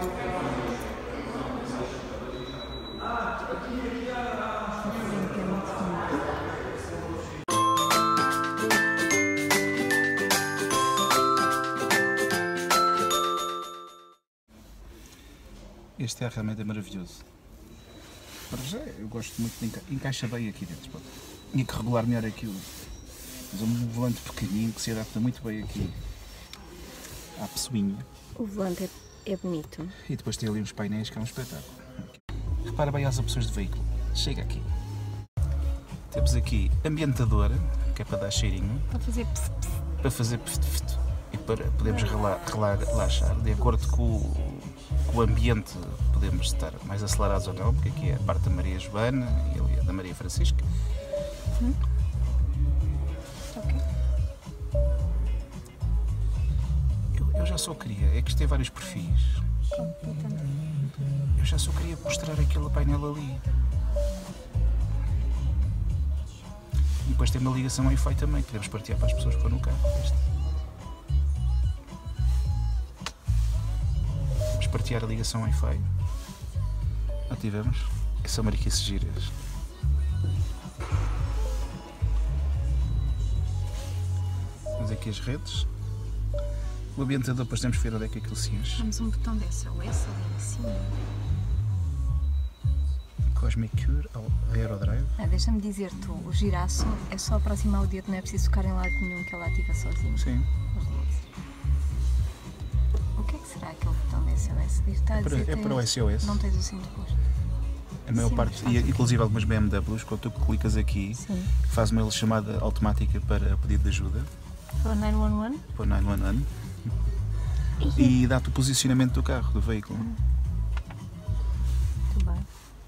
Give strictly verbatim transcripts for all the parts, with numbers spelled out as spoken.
Este é realmente maravilhoso. Para já, eu gosto muito de enca encaixa bem aqui dentro. Pode. Tinha que regular melhor aquilo. Mas é um volante pequenino que se adapta muito bem aqui à pessoinha. O volante é, é bonito. E depois tem ali uns painéis que é um espetáculo. Repara bem as opções de veículo. Chega aqui. Temos aqui ambientador, que é para dar cheirinho. Para fazer pss, pss. Para fazer pss, pss, e para podermos rela rela relaxar. De acordo com o, com o ambiente, podemos estar mais acelerados ou não, porque aqui é a parte da Maria Joana e ali a da Maria Francisca. Hum? Ok. Eu, eu já só queria, é que isto tem vários perfis. Eu já só queria mostrar aquele painel ali. E depois tem uma ligação Wi-Fi também, que podemos partilhar para as pessoas que estão no carro. Este. Vamos partilhar a ligação Wi-Fi. Ativamos. São mariquices giras. Temos aqui as redes. O ambientador, depois temos que ver onde é que aquilo se enche. Temos um botão de S O S ali em cima. Cosmic Cure, Aerodrive. Ah, deixa-me dizer-te, o giraço é só aproximar o dedo, não é preciso tocar em lado nenhum que ele ativa sozinho. Sim. O que é que será aquele botão de S O S? Está a É para, dizer, é para o S O S. Não tens o cinto posto. A maior Sim, parte, e, inclusive algumas B M Ws, quando tu clicas aqui, sim, faz uma chamada automática para pedido de ajuda. para o nove um um? Para o nove um um. E dá-te o posicionamento do carro, do veículo. Muito bem.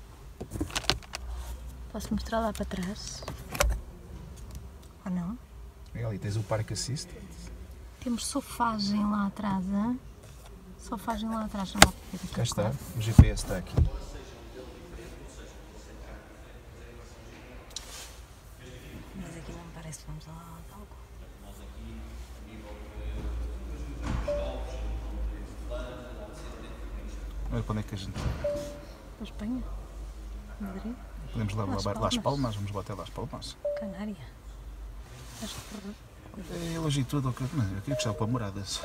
Posso mostrar lá para trás? Ou não? E ali tens o Park Assist. Temos sofagem lá atrás, hein? Sofagem lá atrás, não dá para ver aqui. Cá está, o G P S está aqui. Mas aqui não me parece que vamos lá algo. Olha para onde é que a gente vai. Para Espanha? Madrid? Podemos lá Las levar Las Palmas. Palmas, vamos lá até Las Palmas. Canária? Acho que... É elogio tudo, eu queria gostar para moradas.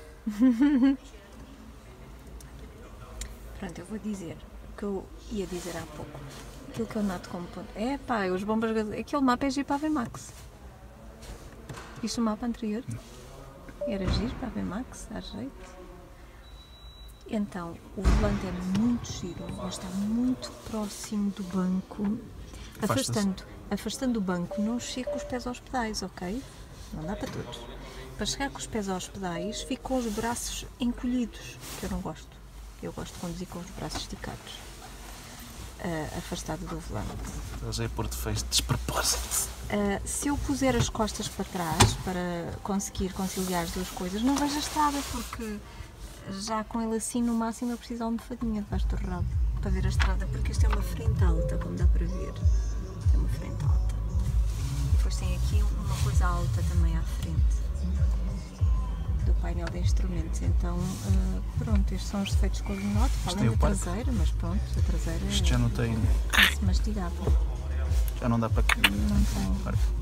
Pronto, eu vou dizer o que eu ia dizer há pouco. Aquilo que eu noto como ponto. É pá, os bombas. Aquele mapa é giro para a V MAX. Isto o mapa anterior? Era giro para a V MAX, dá jeito. Então, o volante é muito giro, mas está muito próximo do banco. Afastando, afastando o banco, não chega com os pés aos pedais, ok? Não dá para todos. Para chegar com os pés aos pedais, fico com os braços encolhidos, que eu não gosto. Eu gosto de conduzir com os braços esticados, uh, afastado do volante. Estás aí por defeito de despropósito. Uh, se eu puser as costas para trás, para conseguir conciliar as duas coisas, não vejo a estrada, porque já com ele assim, no máximo, eu preciso de uma almofadinha debaixo do rabo para ver a estrada, porque isto é uma frente alta, como dá para ver. É uma frente alta. E depois tem aqui uma coisa alta também à frente do painel de instrumentos. Então, uh, pronto, estes são os defeitos que eu noto. Falem da traseira, mas pronto, a traseira Isto já não tem. é mastigável. Já não dá para. Não tem.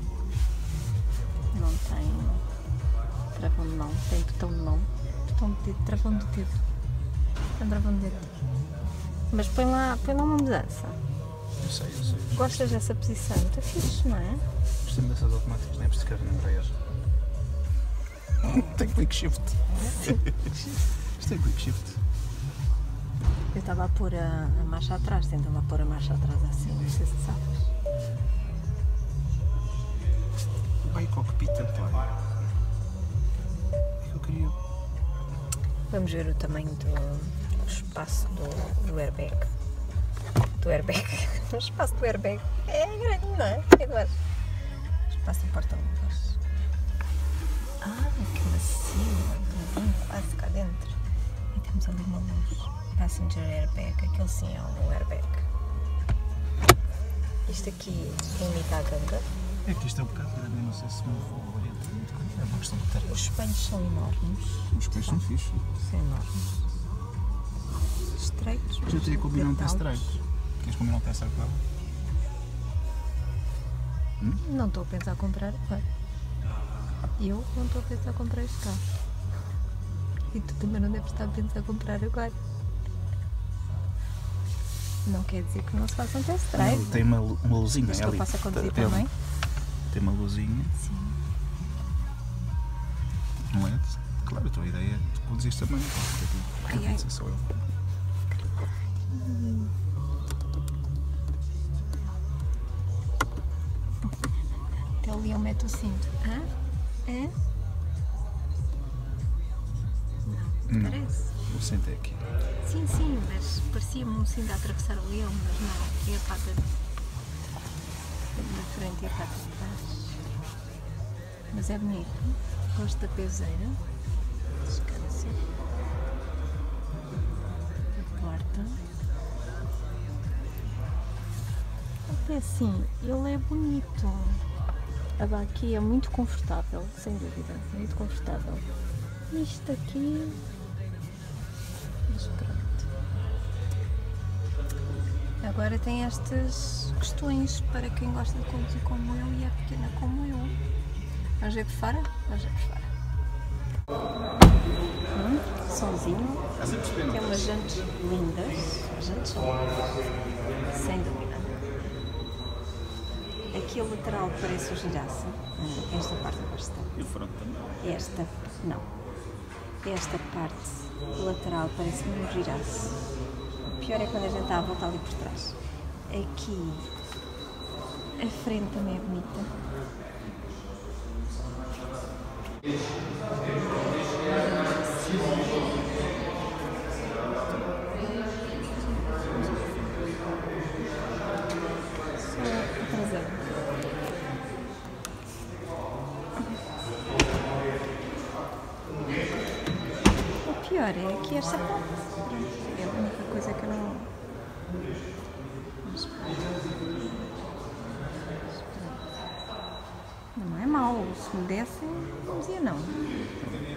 Não tem travão de mão, tem botão de mão. Botão de dedo, travão de dedo. Tem travão de dedo. Mas põe lá, põe lá uma mudança. Eu sei, eu sei. Gostas dessa posição? Está fixe, não é? Gostei dessas automáticas, não é preciso carregar na embreagem. Tem quick shift. Isto tem quick shift. Eu estava a pôr a, a marcha atrás, tentava a pôr a marcha atrás assim, não sei se sabes. Vai cockpit temporário. Eu queria. Vamos ver o tamanho do, do espaço do, do airbag. Do airbag. O espaço do airbag é grande, não é? Eduardo? O espaço do porta-luvas. Ah, que macio. Tem quase cá dentro. E temos ali uma luz. Passenger airbag. Aquele sim é um airbag. Isto aqui imita a ganga. É que isto é um bocado grande, eu não sei se me vou orientar muito com isso. É uma questão de tarefa. Os espelhos são enormes. Os espelhos são fixos. São enormes. estreitos. Mas eu teria que combinar um test altos. drive. Queres combinar um test drive com ela? Não estou a pensar em comprar agora. Eu não estou a pensar em comprar este carro. E tu também não deves estar a pensar em comprar agora. Não quer dizer que não se faça um test drive. Tem uma, uma luzinha Mas que eu ali. possa conduzir Tem- também. Tem uma luzinha, Sim. um L E D. Claro, a tua ideia é de conduzir também. Porque Ai, ai. aqui sou eu. Até o leão mete o cinto. Hã? Hã? Não, Não. parece. Eu sentei aqui. Sim, sim, mas parecia-me um cinto a atravessar o leão, mas não. E a pata da frente e a pata de trás. Mas é bonito. Gosto da peseira. Descansa. A porta. É assim, ele é bonito. A baquia é muito confortável, sem dúvida. Muito confortável. Isto aqui. Mas pronto. Agora tem estas questões para quem gosta de conduzir como eu e é pequena como eu. Vamos ver por fora? Vamos ver por fora. Hum, solzinho. Tem umas jantes lindas. As jantes são lindas. Sem dúvida. Aqui a lateral parece o giraça. Hum, Esta parte eu gosto tanto. E o front também. Esta, não. Esta parte lateral parece-me um girasse. O pior é quando a gente está a voltar ali por trás. Aqui, a frente também é bonita. Só a traseira. O pior é aqui esta parte. É a única coisa que eu não. Mas pronto. Mas pronto. Não é mau. Se me dessem, não dizia não.